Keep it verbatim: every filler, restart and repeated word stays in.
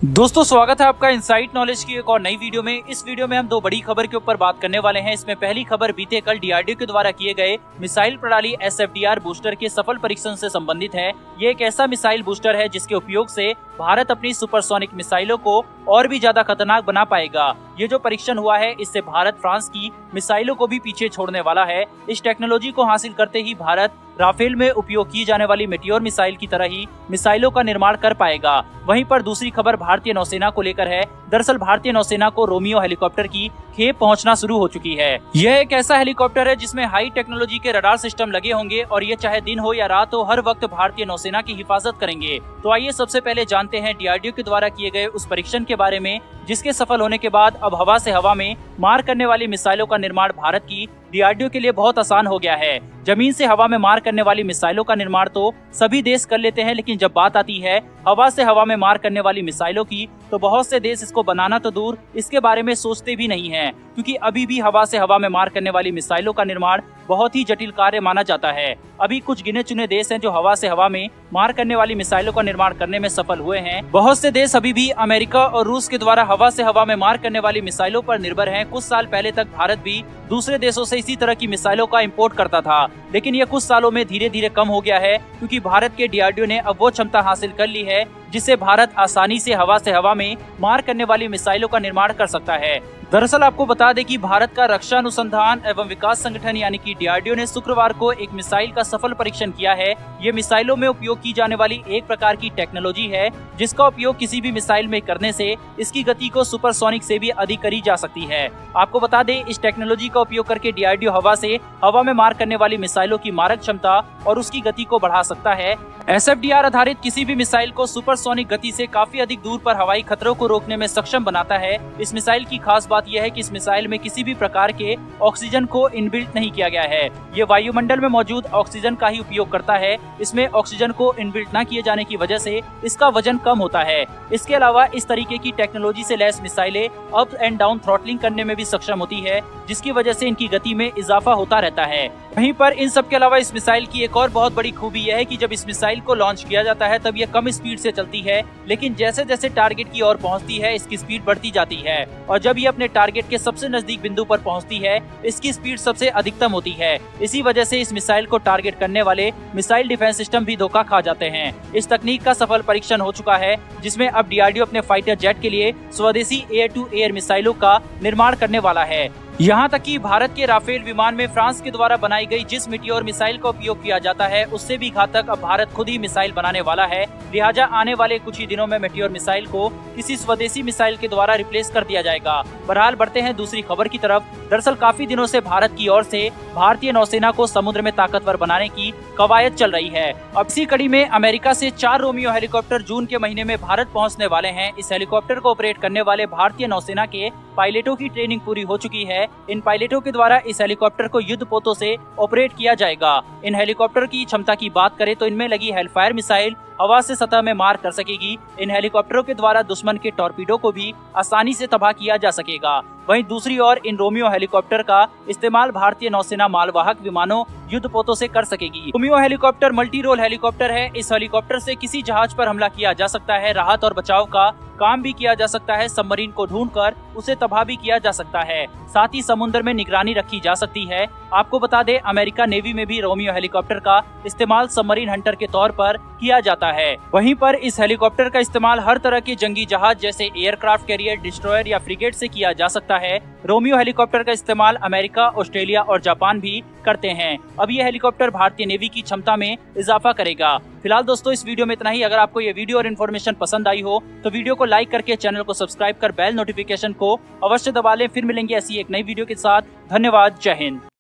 दोस्तों स्वागत है आपका इनसाइट नॉलेज की एक और नई वीडियो में। इस वीडियो में हम दो बड़ी खबर के ऊपर बात करने वाले हैं। इसमें पहली खबर बीते कल डीआरडीओ के द्वारा किए गए मिसाइल प्रणाली S F D R booster के सफल परीक्षण से संबंधित है। ये एक ऐसा मिसाइल बूस्टर है जिसके उपयोग से भारत अपनी सुपरसोनिक मिसाइलों को और भी ज्यादा खतरनाक बना पाएगा। ये जो परीक्षण हुआ है इससे भारत फ्रांस की मिसाइलों को भी पीछे छोड़ने वाला है। इस टेक्नोलॉजी को हासिल करते ही भारत राफेल में उपयोग की जाने वाली मेटियोर मिसाइल की तरह ही मिसाइलों का निर्माण कर पाएगा। वहीं पर दूसरी खबर भारतीय नौसेना को लेकर है। दरअसल भारतीय नौसेना को रोमियो हेलीकॉप्टर की खेप पहुंचना शुरू हो चुकी है। यह एक ऐसा हेलीकॉप्टर है जिसमें हाई टेक्नोलॉजी के रडार सिस्टम लगे होंगे और ये चाहे दिन हो या रात हो हर वक्त भारतीय नौसेना की हिफाजत करेंगे। तो आइए सबसे पहले जानते हैं डीआरडीओ के द्वारा किए गए उस परीक्षण के बारे में जिसके सफल होने के बाद अब हवा से हवा में मार करने वाली मिसाइलों का निर्माण भारत की डीआरडीओ के लिए बहुत आसान हो गया है। जमीन से हवा में मार करने वाली मिसाइलों का निर्माण तो सभी देश कर लेते हैं, लेकिन जब बात आती है हवा से हवा में मार करने वाली मिसाइलों की तो बहुत से देश इसको बनाना तो दूर इसके बारे में सोचते भी नहीं हैं, क्योंकि अभी भी हवा से हवा में मार करने वाली मिसाइलों का निर्माण बहुत ही जटिल कार्य माना जाता है। अभी कुछ गिने चुने देश हैं जो हवा से हवा में मार करने वाली मिसाइलों का निर्माण करने में सफल हुए हैं। बहुत से देश अभी भी अमेरिका और रूस के द्वारा हवा से हवा में मार करने वाली मिसाइलों पर निर्भर हैं। कुछ साल पहले तक भारत भी दूसरे देशों से इसी तरह की मिसाइलों का इंपोर्ट करता था, लेकिन यह कुछ सालों में धीरे धीरे कम हो गया है, क्योंकि भारत के डीआरडीओ ने अब वो क्षमता हासिल कर ली है जिससे भारत आसानी से हवा से हवा में मार करने वाली मिसाइलों का निर्माण कर सकता है। दरअसल आपको बता दें कि भारत का रक्षा अनुसंधान एवं विकास संगठन यानी कि डीआरडीओ ने शुक्रवार को एक मिसाइल का सफल परीक्षण किया है। ये मिसाइलों में उपयोग की जाने वाली एक प्रकार की टेक्नोलॉजी है जिसका उपयोग किसी भी मिसाइल में करने से इसकी गति को सुपरसोनिक से भी अधिक करी जा सकती है। आपको बता दें इस टेक्नोलॉजी का उपयोग करके डीआरडीओ हवा से हवा में मार करने वाली मिसाइलों की मारक क्षमता और उसकी गति को बढ़ा सकता है। एस एफ डी आर आधारित किसी भी मिसाइल को सुपरसोनिक गति से काफी अधिक दूर पर हवाई खतरों को रोकने में सक्षम बनाता है। इस मिसाइल की खास बात यह है कि इस मिसाइल में किसी भी प्रकार के ऑक्सीजन को इनबिल्ट नहीं किया गया है। ये वायुमंडल में मौजूद ऑक्सीजन का ही उपयोग करता है। इसमें ऑक्सीजन को इनबिल्ट न किए जाने की वजह से इसका वजन कम होता है। इसके अलावा इस तरीके की टेक्नोलॉजी से लैस मिसाइलें अप एंड डाउन थ्रॉटलिंग करने में भी सक्षम होती है, जिसकी वजह से इनकी गति में इजाफा होता रहता है। वहीं पर इन सब के अलावा इस मिसाइल की एक और बहुत बड़ी खूबी यह है कि जब इस मिसाइल को लॉन्च किया जाता है तब यह कम स्पीड से चलती है, लेकिन जैसे जैसे टारगेट की ओर पहुंचती है इसकी स्पीड बढ़ती जाती है और जब ये अपने टारगेट के सबसे नजदीक बिंदु पर पहुंचती है इसकी स्पीड सबसे अधिकतम होती है। इसी वजह से इस मिसाइल को टारगेट करने वाले मिसाइल डिफेंस सिस्टम भी धोखा खा जाते हैं। इस तकनीक का सफल परीक्षण हो चुका है जिसमें अब डीआरडीओ अपने फाइटर जेट के लिए स्वदेशी एयर टू एयर मिसाइलों का निर्माण करने वाला है। यहाँ तक कि भारत के राफेल विमान में फ्रांस के द्वारा बनाई गई जिस मेटियोर मिसाइल का उपयोग किया जाता है उससे भी घातक अब भारत खुद ही मिसाइल बनाने वाला है। लिहाजा आने वाले कुछ ही दिनों में मेटियोर मिसाइल को किसी स्वदेशी मिसाइल के द्वारा रिप्लेस कर दिया जाएगा। बहरहाल बढ़ते हैं दूसरी खबर की तरफ। दरअसल काफी दिनों से भारत की ओर से भारतीय नौसेना को समुद्र में ताकतवर बनाने की कवायद चल रही है। अब इसी कड़ी में अमेरिका से चार रोमियो हेलीकॉप्टर जून के महीने में भारत पहुँचने वाले हैं। इस हेलीकॉप्टर को ऑपरेट करने वाले भारतीय नौसेना के पायलटों की ट्रेनिंग पूरी हो चुकी है। इन पायलटों के द्वारा इस हेलीकॉप्टर को युद्ध पोतों से ऑपरेट किया जाएगा। इन हेलीकॉप्टर की क्षमता की बात करें तो इनमें लगी हेलफायर मिसाइल हवा से सतह में मार कर सकेगी। इन हेलीकॉप्टरों के द्वारा दुश्मन के टॉर्पीडो को भी आसानी से तबाह किया जा सकेगा। वहीं दूसरी ओर इन रोमियो हेलीकॉप्टर का इस्तेमाल भारतीय नौसेना मालवाहक विमानों युद्ध पोतों से कर सकेगी। Romeo helicopter multi role helicopter है। इस हेलीकॉप्टर से किसी जहाज पर हमला किया जा सकता है, राहत और बचाव का काम भी किया जा सकता है, सबमरीन को ढूंढकर उसे तबाह भी किया जा सकता है, साथ ही समुद्र में निगरानी रखी जा सकती है। आपको बता दें अमेरिका नेवी में भी रोमियो हेलीकॉप्टर का इस्तेमाल सबमरीन हंटर के तौर पर किया जाता है। वहीं पर इस हेलीकॉप्टर का इस्तेमाल हर तरह के जंगी जहाज जैसे एयरक्राफ्ट कैरियर, डिस्ट्रॉयर या फ्रिगेट से किया जा सकता है। रोमियो हेलीकॉप्टर का इस्तेमाल अमेरिका, ऑस्ट्रेलिया और जापान भी करते हैं। अब ये हेलीकॉप्टर भारतीय नेवी की क्षमता में इजाफा करेगा। फिलहाल दोस्तों इस वीडियो में इतना ही। अगर आपको ये वीडियो और इन्फॉर्मेशन पसंद आई हो तो वीडियो को लाइक करके चैनल को सब्सक्राइब कर बेल नोटिफिकेशन को अवश्य दबा लें। फिर मिलेंगे ऐसी एक नई वीडियो के साथ। धन्यवाद। जय हिंद।